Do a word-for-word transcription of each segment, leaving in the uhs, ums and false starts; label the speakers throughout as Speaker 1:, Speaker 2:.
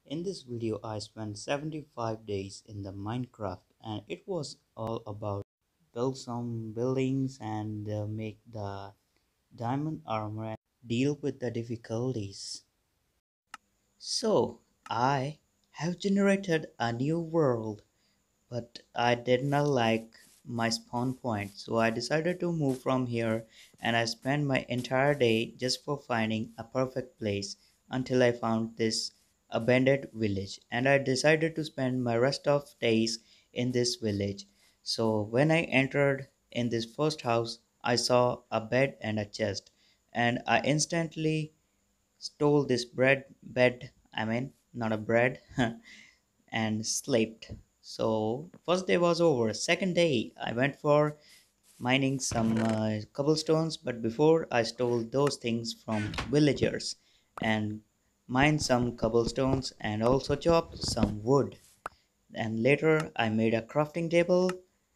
Speaker 1: In this video, I spent seventy-five days in the Minecraft, and it was all about build some buildings and uh, make the diamond armor and deal with the difficulties. So, I have generated a new world, but I did not like my spawn point, so I decided to move from here, and I spent my entire day just for finding a perfect place until I found this abandoned village, and I decided to spend my rest of days in this village. So when I entered in this first house, I saw a bed and a chest, and I instantly stole this bread bed, I mean not a bread, and slept. So first day was over. Second day I went for mining some uh, cobblestones, but before I stole those things from villagers and mined some cobblestones and also chopped some wood. And later I made a crafting table,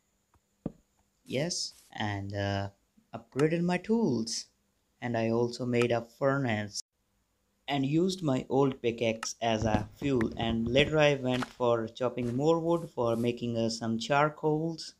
Speaker 1: yes, and uh, upgraded my tools. And I also made a furnace and used my old pickaxe as a fuel, and later I went for chopping more wood for making uh, some charcoals,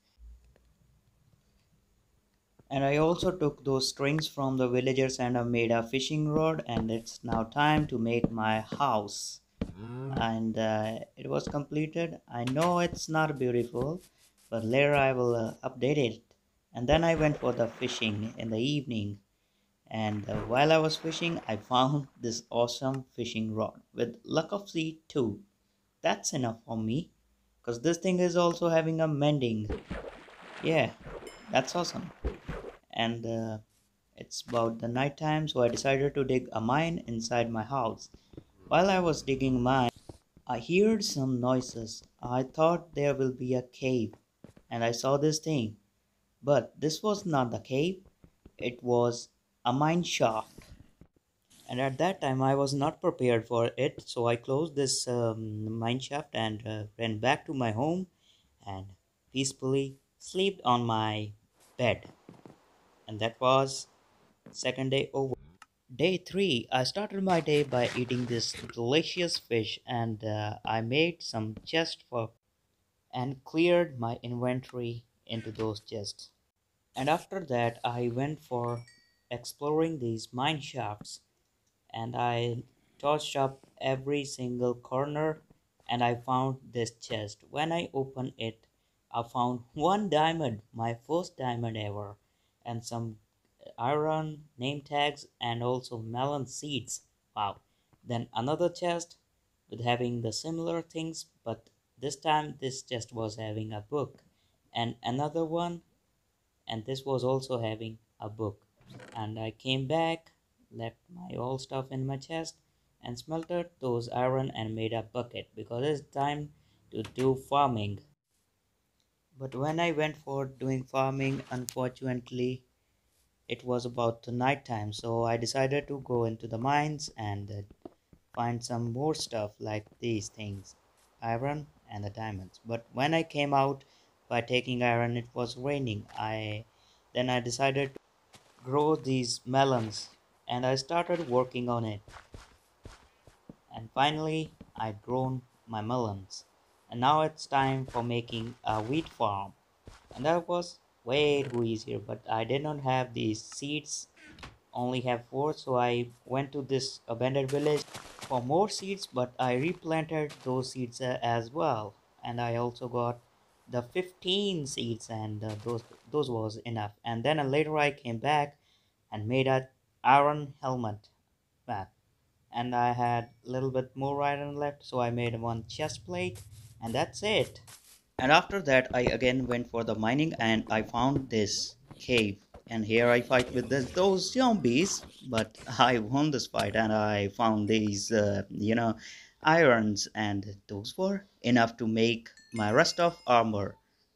Speaker 1: and I also took those strings from the villagers and I made a fishing rod, and it's now time to make my house. And uh, it was completed. I know it's not beautiful, but later I will uh, update it. And then I went for the fishing in the evening, and uh, while I was fishing, I found this awesome fishing rod with luck of sea too. That's enough for me, because this thing is also having a mending. Yeah, that's awesome. And uh, it's about the night time, so I decided to dig a mine inside my house. While I was digging mine, I heard some noises. I thought there will be a cave, and I saw this thing. But this was not the cave, it was a mine shaft. And at that time I was not prepared for it, so I closed this um, mine shaft and uh, ran back to my home and peacefully slept on my bed. And that was second day over. Day three, I started my day by eating this delicious fish, and uh, I made some chests for and cleared my inventory into those chests. And after that I went for exploring these mine shafts, and I touched up every single corner, and I found this chest. When I opened it, I found one diamond, my first diamond ever, and some iron name tags and also melon seeds. Wow. Then another chest with having the similar things, but this time this chest was having a book, and another one, and this was also having a book. And I came back, left my old stuff in my chest, and smelted those iron and made a bucket because it's time to do farming. But when I went for doing farming, unfortunately, it was about the night time, so I decided to go into the mines and uh, find some more stuff like these things, iron and the diamonds. But when I came out by taking iron, it was raining. I then I decided grow these melons, and I started working on it, and finally I'd grown my melons, and now it's time for making a wheat farm. And that was way too easier, but I did not have these seeds, only have four, so I went to this abandoned village for more seeds, but I replanted those seeds uh, as well, and I also got the fifteen seeds, and uh, those those was enough. And then uh, later I came back and made a iron helmet back, and I had a little bit more iron left, so I made one chest plate, and that's it. And after that I again went for the mining, and I found this cave, and here I fight with this, those zombies, but I won this fight, and I found these uh, you know irons, and those were enough to make my rest of armor.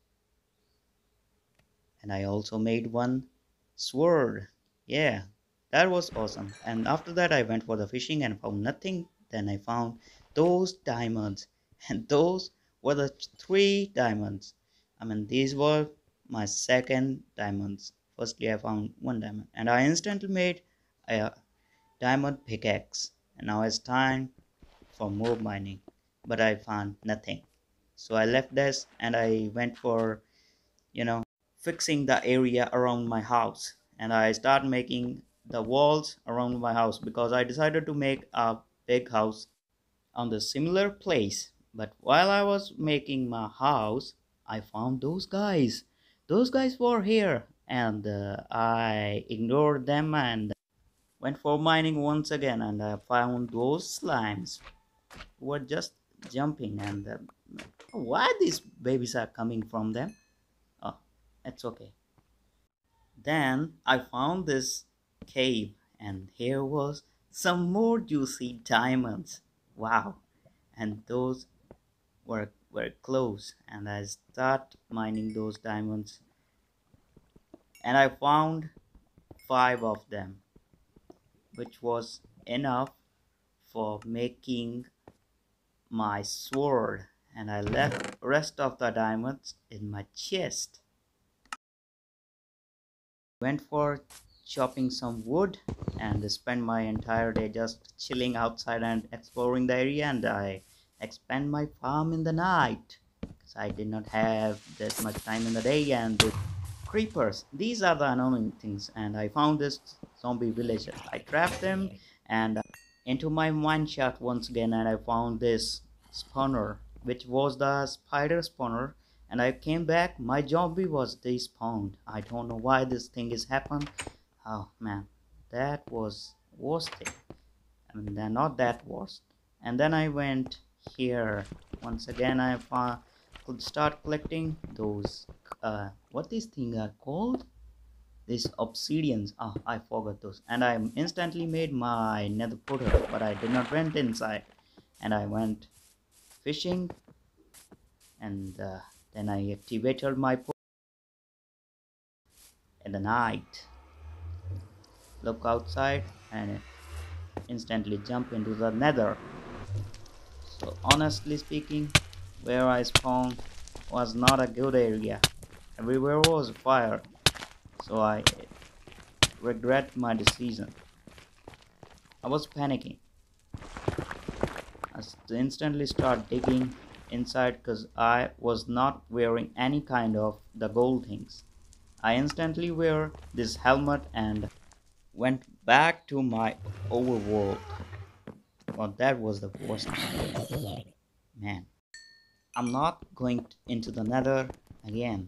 Speaker 1: And I also made one sword. Yeah, that was awesome. And after that, I went for the fishing and found nothing. Then I found those diamonds, and those were the three diamonds. I mean, these were my second diamonds. Firstly, I found one diamond, and I instantly made a diamond pickaxe. And now it's time for more mining, but I found nothing. So I left this and I went for, you know, fixing the area around my house. And I start making the walls around my house because I decided to make a big house on the similar place. But while I was making my house, I found those guys. Those guys were here, and uh, I ignored them and went for mining once again. And I found those slimes who were just jumping. And uh, why these babies are coming from them? Oh, it's okay. Then I found this cave, and here was some more juicy diamonds. Wow! And those were were close, and I start mining those diamonds, and I found five of them, which was enough for making my sword. And I left rest of the diamonds in my chest. Went for chopping some wood and spent my entire day just chilling outside and exploring the area, and I expand my farm in the night because I did not have that much time in the day. And the creepers, these are the annoying things, and I found this zombie villager. I trapped them and into my mine shaft once again, and I found this spawner, which was the spider spawner. And I came back, my zombie was despawned. I don't know why this thing is happened. Oh man, that was worst thing. I mean, they're not that worst. And then I went here once again. I found, could start collecting those uh what these things are called, these obsidians. Ah, I forgot those, and I instantly made my nether portal, but I did not went inside. And I went fishing, and uh, then I activated my portal in the night. Look outside and instantly jump into the nether. So honestly speaking, where I spawned was not a good area. Everywhere was fire, so I regret my decision. I was panicking. I instantly start digging inside because I was not wearing any kind of the gold things. I instantly wear this helmet and went back to my overworld. Well, that was the worst part. Man, I'm not going into the nether again.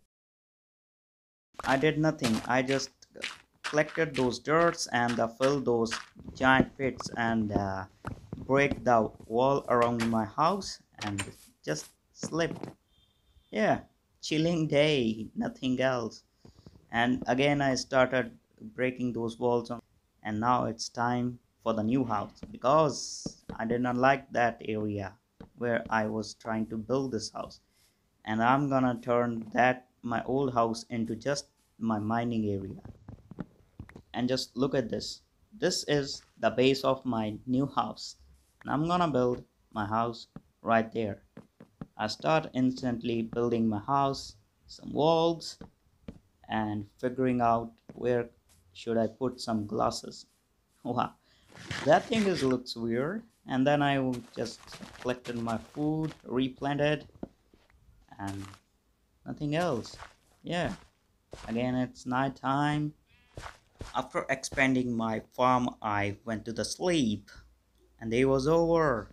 Speaker 1: I did nothing. I just collected those dirts and uh, filled those giant pits and uh, break the wall around my house and just slept. Yeah, chilling day, nothing else. And again, I started breaking those walls, on, and now it's time for the new house because I did not like that area where I was trying to build this house, and I'm gonna turn that my old house into just my mining area. And just look at this. This is the base of my new house, and I'm gonna build my house right there. I start instantly building my house, some walls, and figuring out where should I put some glasses. Wow, that thing is looks weird. And then I just collected my food, replanted, and nothing else. Yeah, again it's night time. After expanding my farm, I went to the sleep, and day was over.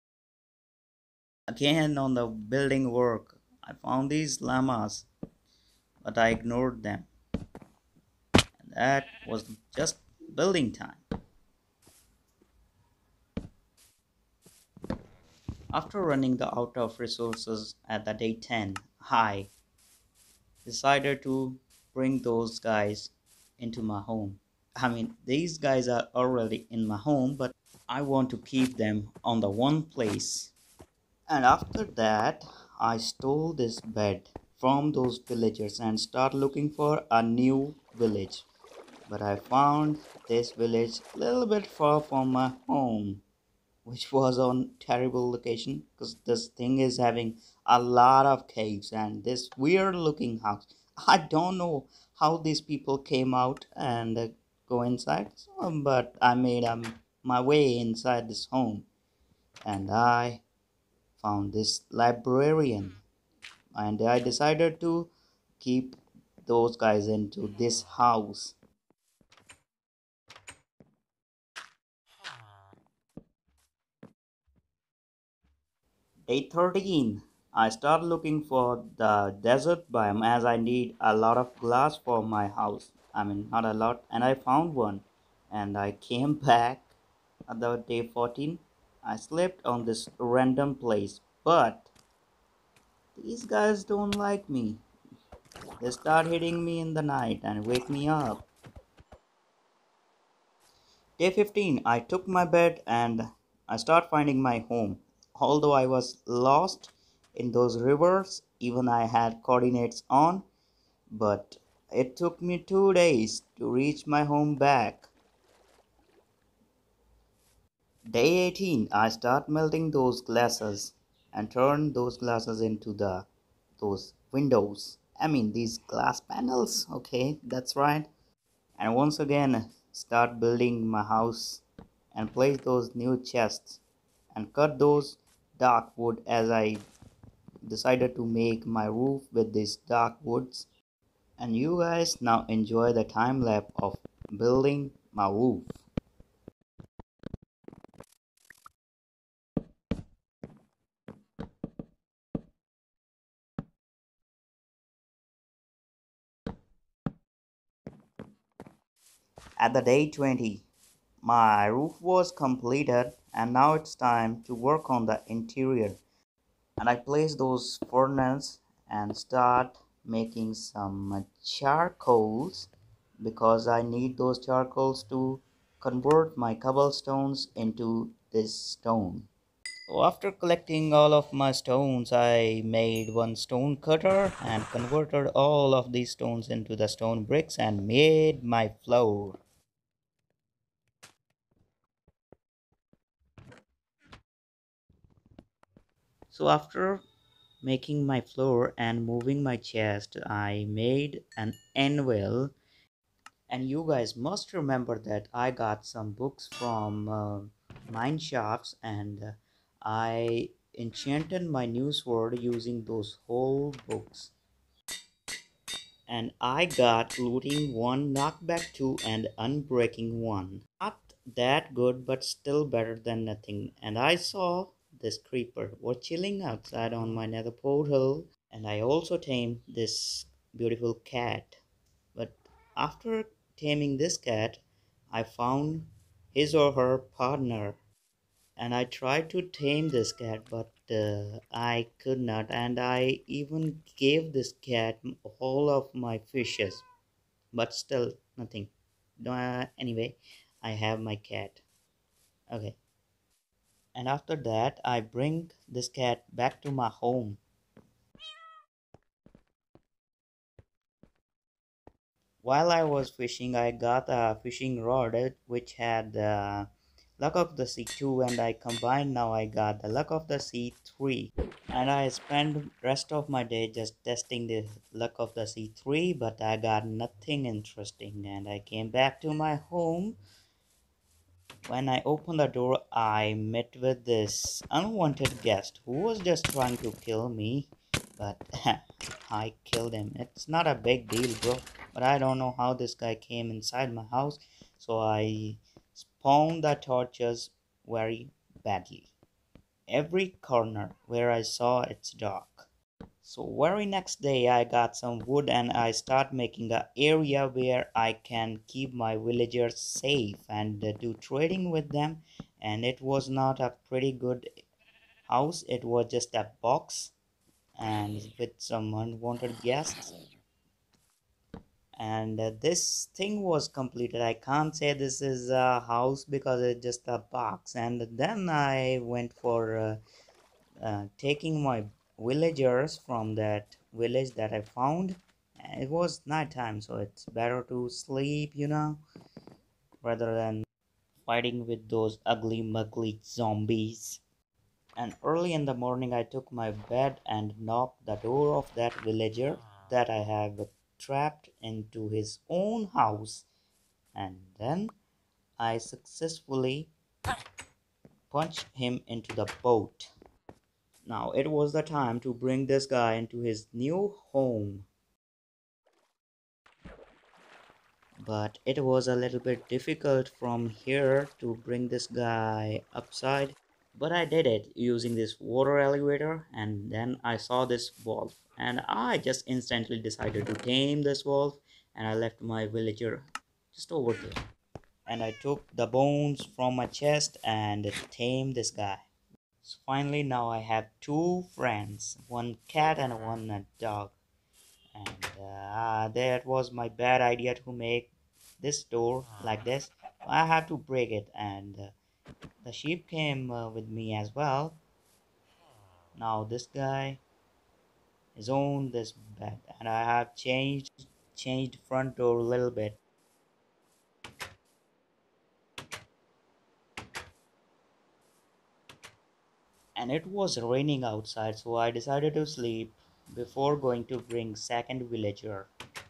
Speaker 1: Again on the building work, I found these llamas, but I ignored them. And that was just building time. After running the out of resources at the day ten, I decided to bring those guys into my home. I mean, these guys are already in my home, but I want to keep them on the one place. And after that, I stole this bed from those villagers and start looking for a new village. But I found this village a little bit far from my home, which was on terrible location because this thing is having a lot of caves and this weird looking house. I don't know how these people came out and uh, go inside, so, but I made um, my way inside this home. and I found this librarian, and I decided to keep those guys into this house. Day thirteen. I start looking for the desert biome as I need a lot of glass for my house. I mean, not a lot, and I found one. And I came back at the day fourteen. I slept on this random place, but these guys don't like me. They start hitting me in the night and wake me up. Day fifteen, I took my bed and I start finding my home. Although I was lost in those rivers, even I had coordinates on, but it took me two days to reach my home back. Day eighteen, I start melting those glasses and turn those glasses into the those windows. I mean these glass panels. Okay, that's right. And once again start building my house and place those new chests and cut those dark wood as I decided to make my roof with these dark woods. And you guys now enjoy the time lapse of building my roof. At the day twenty, my roof was completed and now it's time to work on the interior. And I place those furnace and start making some charcoals because I need those charcoals to convert my cobblestones into this stone. So after collecting all of my stones, I made one stone cutter and converted all of these stones into the stone bricks and made my floor. So after making my floor and moving my chest, I made an anvil. And you guys must remember that I got some books from uh, mine shafts and uh, I enchanted my new sword using those whole books. And I got looting one, knockback two, and unbreaking one. Not that good, but still better than nothing. And I saw this creeper was chilling outside on my nether portal, and I also tamed this beautiful cat. But after taming this cat, I found his or her partner, and I tried to tame this cat, but uh, I could not. And I even gave this cat all of my fishes, but still nothing. Uh, anyway, I have my cat. Okay, and after that, I bring this cat back to my home. While I was fishing, I got a fishing rod uh, which had the luck of the sea two, and I combined. Now I got the luck of the sea three, and I spent rest of my day just testing the luck of the sea three, but I got nothing interesting, and I came back to my home. When I opened the door, I met with this unwanted guest who was just trying to kill me, but I killed him. It's not a big deal, bro, but I don't know how this guy came inside my house, so I spawned the torches very badly. Every corner where I saw it's dark. So very next day I got some wood and I start making a area where I can keep my villagers safe and uh, do trading with them. And it was not a pretty good house, it was just a box and with some unwanted guests. And uh, this thing was completed. I can't say this is a house because it's just a box. And then I went for uh, uh, taking my villagers from that village that I found. It was night time, so it's better to sleep, you know, rather than fighting with those ugly, muggly zombies. And early in the morning, I took my bed and knocked the door of that villager that I have trapped into his own house. And then I successfully punched him into the boat. Now it was the time to bring this guy into his new home. But it was a little bit difficult from here to bring this guy upside. But I did it using this water elevator, and then I saw this wolf, and I just instantly decided to tame this wolf, and I left my villager just over there. And I took the bones from my chest and tamed this guy. So finally now I have two friends, one cat and one uh, dog. And uh, that was my bad idea to make this door like this. I have to break it, and uh, the sheep came uh, with me as well. Now this guy is on this bed, and I have changed changed front door a little bit. And it was raining outside, so I decided to sleep before going to bring second villager.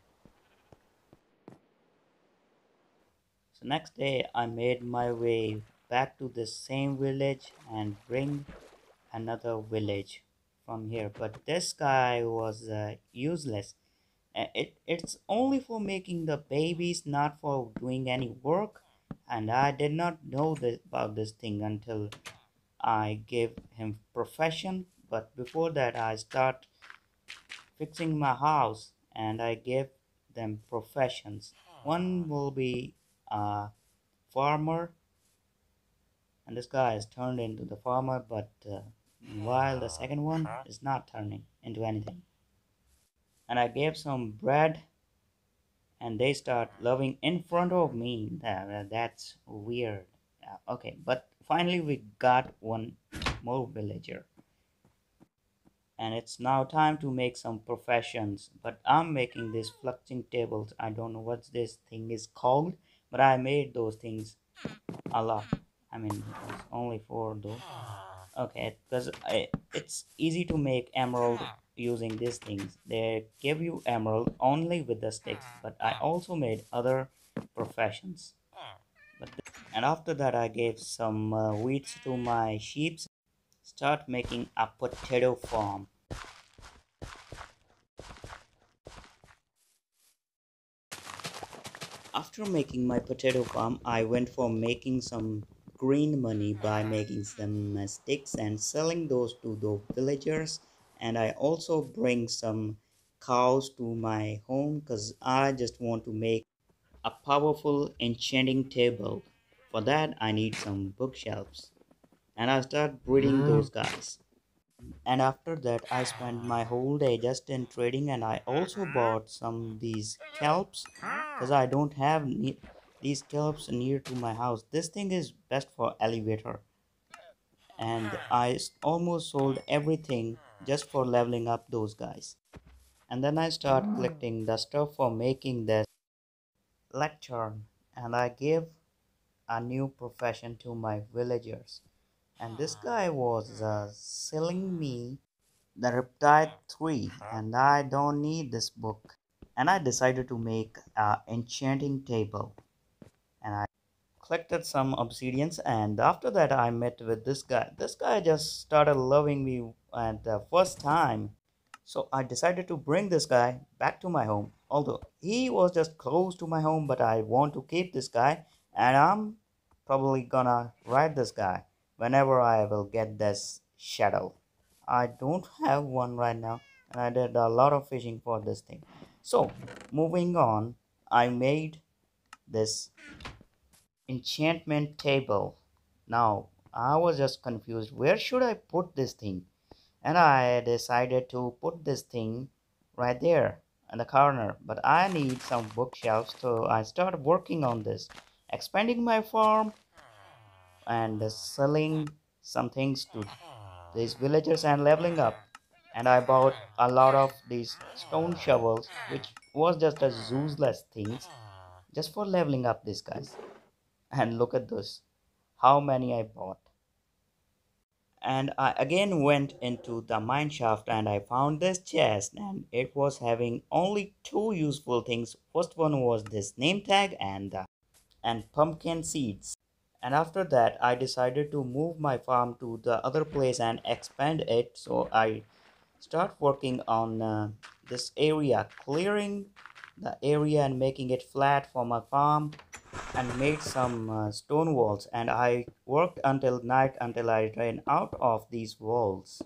Speaker 1: So next day I made my way back to the same village and bring another village from here, but this guy was uh, useless. Uh, it, it's only for making the babies, not for doing any work, and I did not know this, about this thing until I gave him profession. But before that I start fixing my house, and I gave them professions. One will be a farmer, and this guy is turned into the farmer, but uh, while the second one is not turning into anything. And I gave some bread, and they start loving in front of me. That, that's weird. Uh, okay, but finally we got one more villager, and it's now time to make some professions. But I'm making these fluxing tables. I don't know what this thing is called, but I made those things a lot. I mean, it was only four though. Okay, because it's easy to make emerald using these things. They give you emerald only with the sticks, but I also made other professions. But and after that I gave some uh, weeds to my sheep. Start making a potato farm. After making my potato farm, I went for making some green money by making some uh, sticks and selling those to the villagers. And I also bring some cows to my home because I just want to make a powerful enchanting table. For that, I need some bookshelves. And I start breeding those guys. And after that I spent my whole day just in trading, and I also bought some these kelps because I don't have ne- these kelps near to my house. This thing is best for elevator, and I s- almost sold everything just for leveling up those guys. And then I start collecting the stuff for making this lectern, and I gave a new profession to my villagers. And this guy was uh, selling me the Riptide three, and I don't need this book. And I decided to make an enchanting table, and I collected some obsidians, and after that I met with this guy. This guy just started loving me at the first time. So I decided to bring this guy back to my home. Although he was just close to my home, but I want to keep this guy, and I'm probably gonna ride this guy whenever I will get this shadow. I don't have one right now, and I did a lot of fishing for this thing. So moving on, I made this enchantment table. Now I was just confused. Where should I put this thing? And I decided to put this thing right there in the corner. But I need some bookshelves, so I started working on this, expanding my farm and selling some things to these villagers and leveling up. And I bought a lot of these stone shovels, which was just as useless things, just for leveling up these guys. And look at this, how many I bought. And I again went into the mine shaft, and I found this chest, and it was having only two useful things. First one was this name tag and the and pumpkin seeds. And after that, I decided to move my farm to the other place and expand it. So I start working on uh, this area, clearing the area and making it flat for my farm, and made some uh, stone walls. And I worked until night until I ran out of these walls.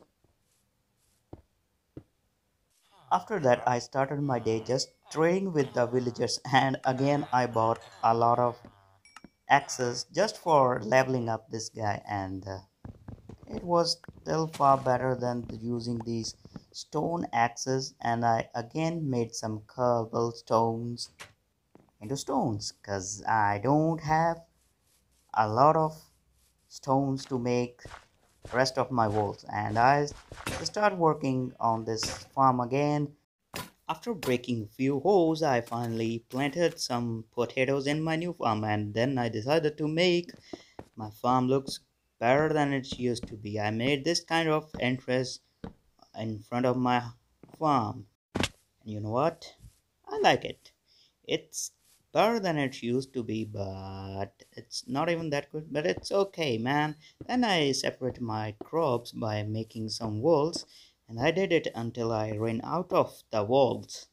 Speaker 1: After that, I started my day just trading with the villagers, and again I bought a lot of axes just for leveling up this guy. And uh, it was still far better than using these stone axes. And I again made some cobblestones into stones because I don't have a lot of stones to make rest of my walls. And I start working on this farm again. After breaking few holes, I finally planted some potatoes in my new farm, and then I decided to make my farm looks better than it used to be. I made this kind of entrance in front of my farm, and you know what? I like it. It's better than it used to be, but it's not even that good, but it's okay, man. Then I separate my crops by making some walls, and I did it until I ran out of the walls.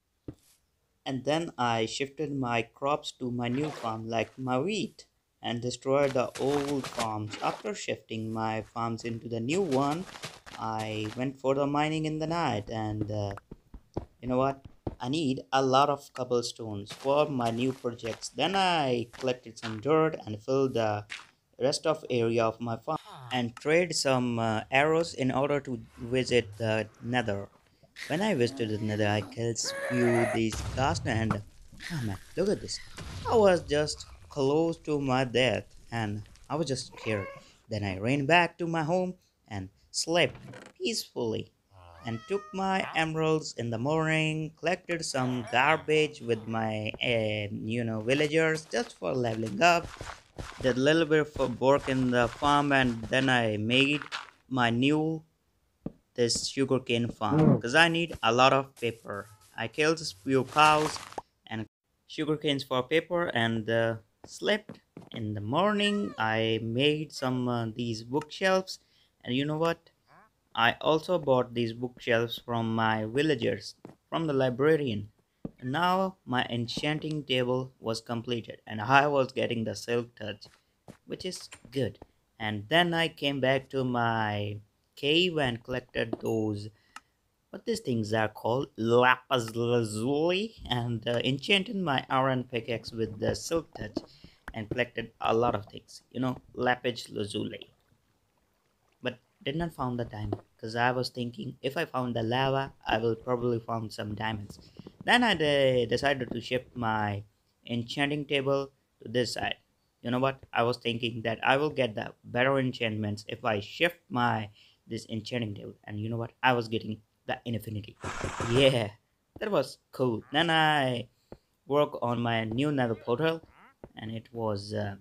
Speaker 1: And then I shifted my crops to my new farm, like my wheat, and destroyed the old farms. After shifting my farms into the new one, I went for the mining in the night. And uh, you know what? I need a lot of cobblestones for my new projects. Then I collected some dirt and filled the rest of area of my farm and trade some uh, arrows in order to visit the nether. When I visited the nether, I killed few these ghasts, and oh man, look at this. I was just close to my death and I was just scared. Then I ran back to my home and slept peacefully and took my emeralds in the morning, collected some garbage with my uh, you know villagers just for leveling up, did a little bit of work in the farm, and then I made my new this sugarcane farm because I need a lot of paper. I killed a few cows and sugarcanes for paper, and uh, slept. In the morning, I made some uh, these bookshelves, and you know what? I also bought these bookshelves from my villagers, from the librarian. And now my enchanting table was completed, and I was getting the silk touch, which is good. And then I came back to my cave and collected those what these things are called lapis lazuli, and uh, enchanted my iron pickaxe with the silk touch and collected a lot of things. You know, lapis lazuli, but did not found the diamond because I was thinking if I found the lava, I will probably found some diamonds. Then I de- decided to shift my enchanting table to this side. You know what? I was thinking that I will get the better enchantments if I shift my this enchanting table. And you know what? I was getting the infinity. Yeah, that was cool. Then I work on my new nether portal, and it was uh,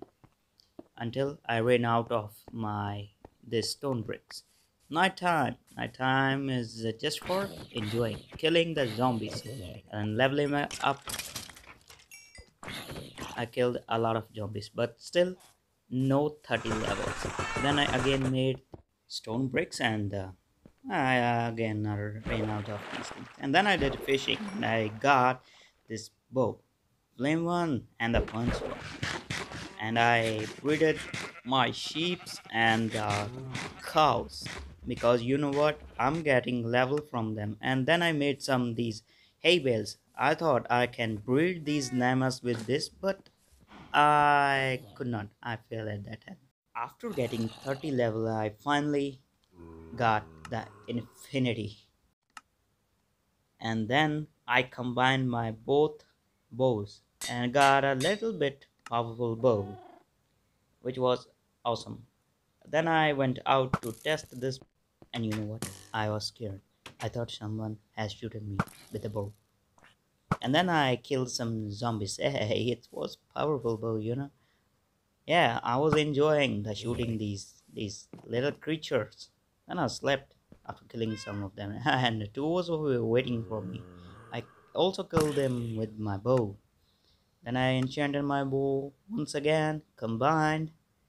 Speaker 1: until I ran out of my these stone bricks. Nighttime. Nighttime is uh, just for enjoying, killing the zombies and leveling up. I killed a lot of zombies, but still no thirty levels. Then I again made stone bricks, and uh, I uh, again uh, ran out of these things. And then I did fishing, and I got this bow, flame one and the punch one, and I breeded my sheeps and uh, cows because you know what, I'm getting level from them. And then I made some these hay bales. I thought I can breed these llamas with this, but I could not. I failed at that time. After getting thirty level, I finally got the infinity, and then I combined my both bows and got a little bit powerful bow, which was awesome. Then I went out to test this, and you know what? I was scared. I thought someone has shooted me with a bow. And then I killed some zombies. Hey, it was powerful bow, you know. Yeah, I was enjoying the shooting these these little creatures. And I slept after killing some of them. And two was were waiting for me. I also killed them with my bow. Then I enchanted my bow once again, combined.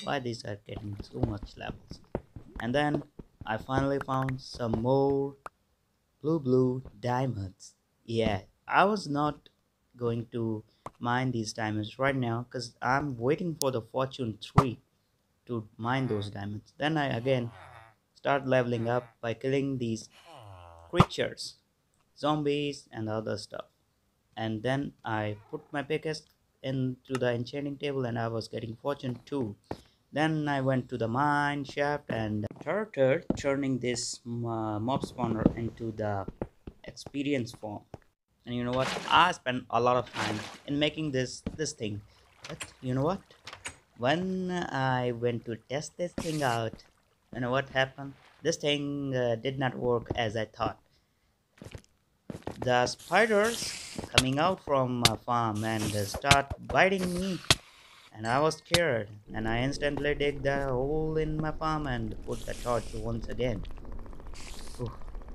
Speaker 1: why these are getting so much levels. And then I finally found some more blue blue diamonds. Yeah, I was not going to mine these diamonds right now because I'm waiting for the fortune three to mine those diamonds. Then I again start leveling up by killing these creatures, zombies and other stuff. And then I put my pickaxe into the enchanting table and I was getting fortune two. Then I went to the mine shaft and started turning this uh, mob spawner into the experience form. And you know what? I spent a lot of time in making this this thing. But you know what? When I went to test this thing out, you know what happened? This thing uh, did not work as I thought. The spiders coming out from my farm and start biting me, and I was scared, and I instantly dig the hole in my farm and put the torch once again. Oof.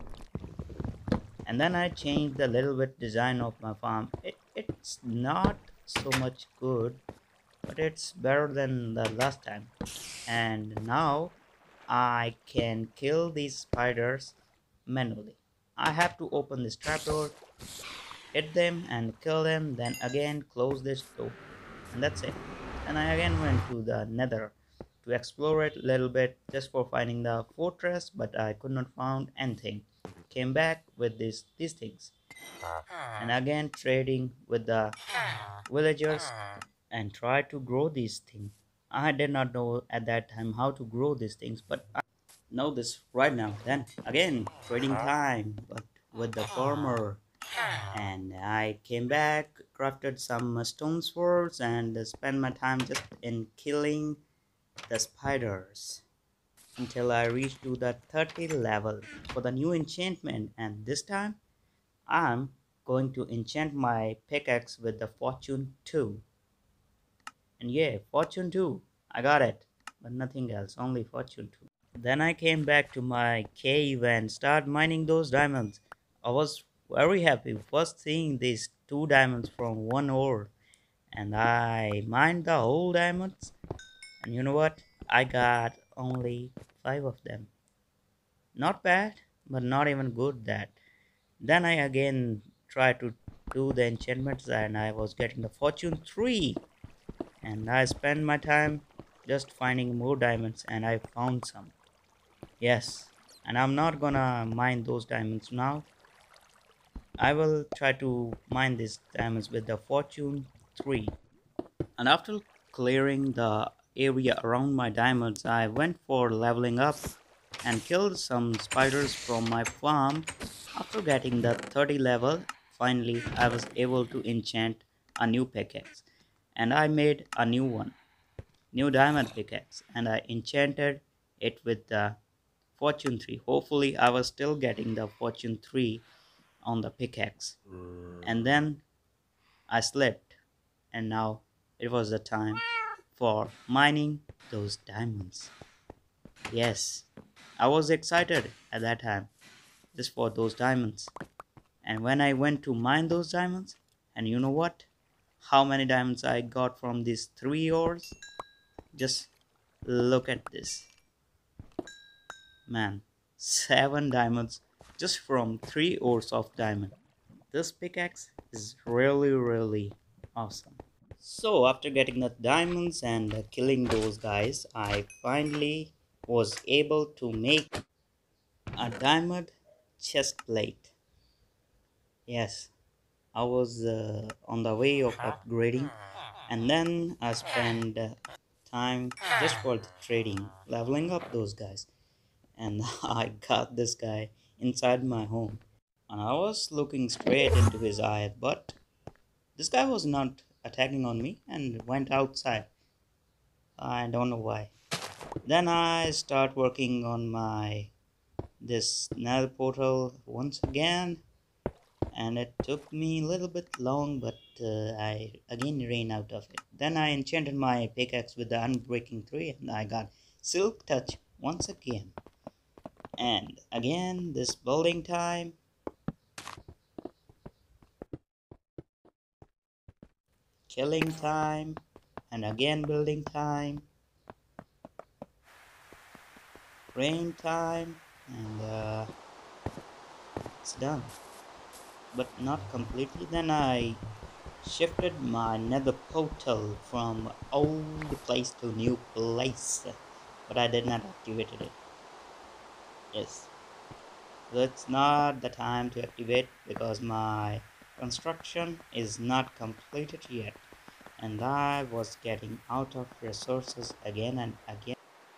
Speaker 1: And then I changed the little bit design of my farm. It, it's not so much good, but it's better than the last time. And now I can kill these spiders manually. I have to open this trapdoor, hit them and kill them, then again close this door, and that's it. And I again went to the nether to explore it a little bit just for finding the fortress, but I could not find anything. Came back with this these things and again trading with the villagers and tried to grow these things. I did not know at that time how to grow these things, but I know this right now. Then again trading time, but with the farmer, and I came back, crafted some stone swords, and spent my time just in killing the spiders until I reached to the thirty level for the new enchantment. And this time I'm going to enchant my pickaxe with the fortune two. And yeah, fortune two, I got it, but nothing else, only fortune two. Then I came back to my cave and started mining those diamonds. I was very happy first seeing these two diamonds from one ore, and I mined the whole diamonds. And you know what? I got only five of them. Not bad, but not even good that. Then I again tried to do the enchantments and I was getting the fortune three. And I spent my time just finding more diamonds and I found some. Yes, and I'm not gonna mine those diamonds now. I will try to mine these diamonds with the fortune three. And after clearing the area around my diamonds, I went for leveling up and killed some spiders from my farm. After getting the thirty level, finally I was able to enchant a new pickaxe. And I made a new one, new diamond pickaxe, and I enchanted it with the fortune three. Hopefully I was still getting the fortune three on the pickaxe. And then I slept, and now it was the time for mining those diamonds. Yes, I was excited at that time just for those diamonds. And when I went to mine those diamonds, and you know what? How many diamonds I got from these three ores? Just look at this. Man, seven diamonds just from three ores of diamond. This pickaxe is really, really awesome. So after getting the diamonds and uh, killing those guys, I finally was able to make a diamond chest plate. Yes, I was uh, on the way of upgrading, and then I spent uh, time just for the trading, leveling up those guys, and I got this guy inside my home, and I was looking straight into his eye, but this guy was not attacking on me and went outside. I don't know why. Then I start working on my this nether portal once again, and it took me a little bit long, but uh, I again ran out of it. Then I enchanted my pickaxe with the unbreaking three, and I got silk touch once again. And again, this building time, killing time, and again building time. rain time, and uh, it's done. But not completely. Then I shifted my nether portal from old place to new place, but I did not activate it. Yes, so it's not the time to activate because my construction is not completed yet, and I was getting out of resources again and again.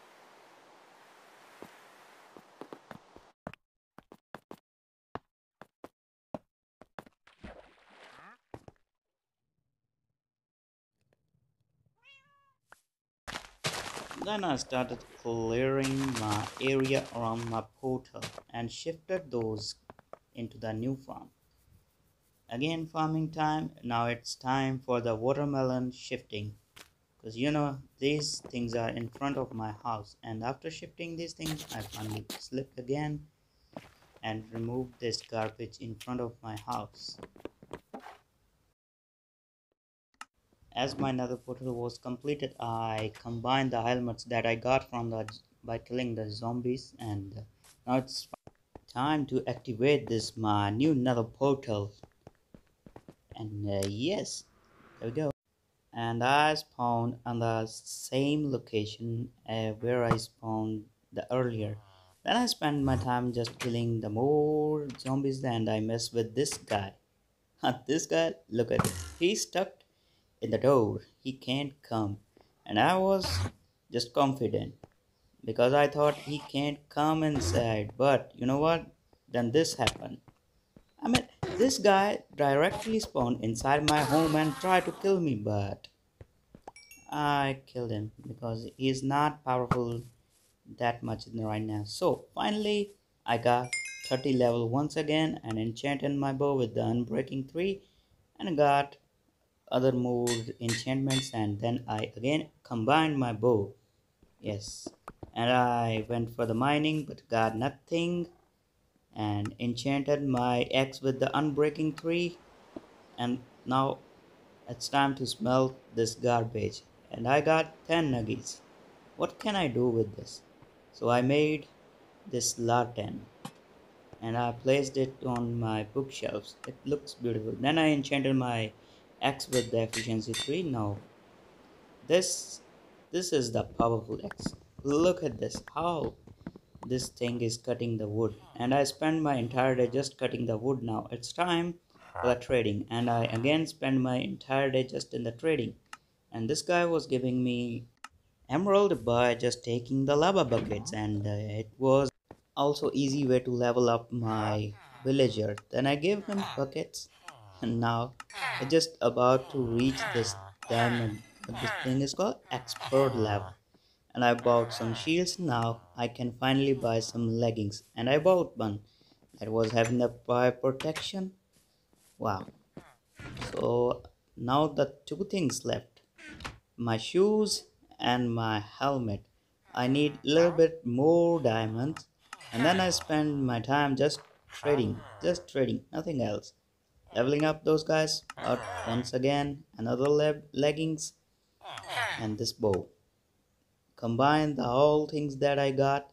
Speaker 1: Then I started clearing my area around my portal and shifted those into the new farm. Again, farming time. Now it's time for the watermelon shifting. Because you know, these things are in front of my house, and after shifting these things, I finally slipped again and removed this garbage in front of my house. As my nether portal was completed, I combined the helmets that I got from the by killing the zombies, and now it's time to activate this my new nether portal. And uh, yes, there we go. And I spawned on the same location uh, where I spawned the earlier. Then I spent my time just killing the more zombies and I mess with this guy. This guy, look at it. He's stuck in the door. He can't come. And I was just confident because I thought he can't come inside. But you know what? Then this happened. I mean, this guy directly spawned inside my home and tried to kill me, but I killed him because he's not powerful that much right now. So finally, I got thirty level once again and enchanted my bow with the Unbreaking three and got other more enchantments and then I again combined my bow. Yes, and I went for the mining but got nothing and enchanted my axe with the Unbreaking three and now it's time to smelt this garbage and I got ten nuggets. What can I do with this? So I made this lantern and I placed it on my bookshelves. It looks beautiful. Then I enchanted my axe with the efficiency three. Now this this is the powerful axe. Look at this. How this thing is cutting the wood. And I spend my entire day just cutting the wood now. It's time for the trading. And I again spend my entire day just in the trading. And this guy was giving me emerald by just taking the lava buckets and uh, it was also easy way to level up my villager. Then I gave him buckets and now I just about to reach this diamond. This thing is called expert level and I bought some shields. Now I can finally buy some leggings and I bought one that was having the fire protection. Wow. So now the two things left, my shoes and my helmet. I need a little bit more diamonds and then I spend my time just trading, just trading, nothing else. Leveling up those guys, but once again, another le- leggings and this bow. Combine the all things that I got.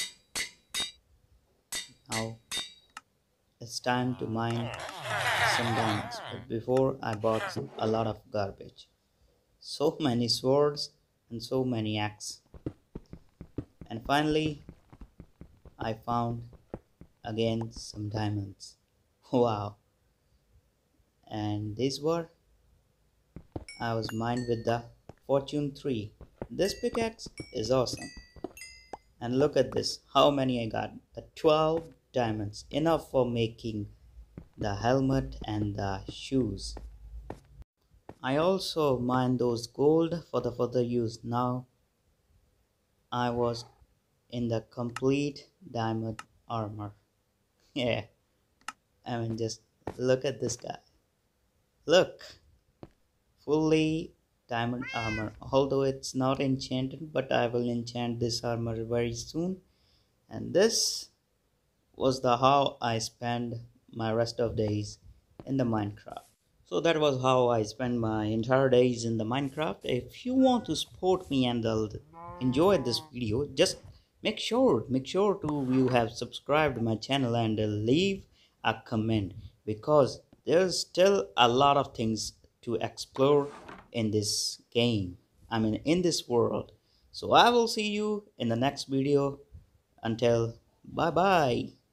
Speaker 1: Now it's time to mine some diamonds. But before I bought a lot of garbage. So many swords and so many axes. And finally, I found again some diamonds. Wow. And these were I was mined with the Fortune three. This pickaxe is awesome. And look at this, how many I got. The twelve diamonds, enough for making the helmet and the shoes. I also mined those gold for the further use. Now I was in the complete diamond armor. Yeah, I mean just look at this guy. Look, fully diamond armor. Although it's not enchanted, but I will enchant this armor very soon. And this was the how I spend my rest of days in the Minecraft. So that was how I spend my entire days in the Minecraft. If you want to support me and uh, enjoy this video, just make sure make sure to you have subscribed my channel and uh, leave a comment, because there's still a lot of things to explore in this game, I mean in this world. So I will see you in the next video. Until bye bye.